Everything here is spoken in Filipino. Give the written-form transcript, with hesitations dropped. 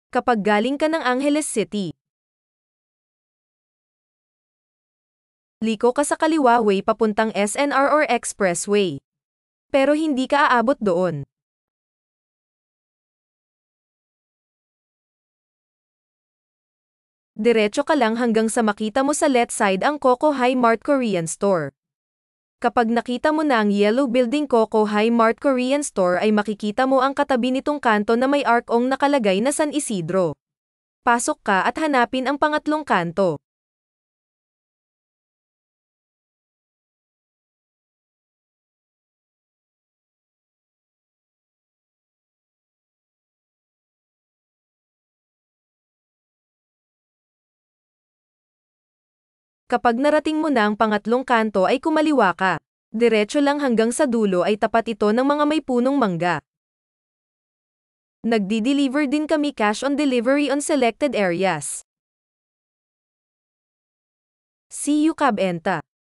Kapag galing ka ng Angeles City, liko ka sa kaliwa way papuntang SNR or Expressway. Pero hindi ka aabot doon. Diretso ka lang hanggang sa makita mo sa left side ang Coco Hi Mart Korean Store. Kapag nakita mo na ang yellow building Coco Hi Mart Korean Store ay makikita mo ang katabi nitong kanto na may arc-ong nakalagay na San Isidro. Pasok ka at hanapin ang pangatlong kanto. Kapag narating mo na ang pangatlong kanto ay kumaliwa ka. Diretso lang hanggang sa dulo ay tapat ito ng mga may punong mangga. Nagdi-deliver din kami cash on delivery on selected areas. See you Kabenta.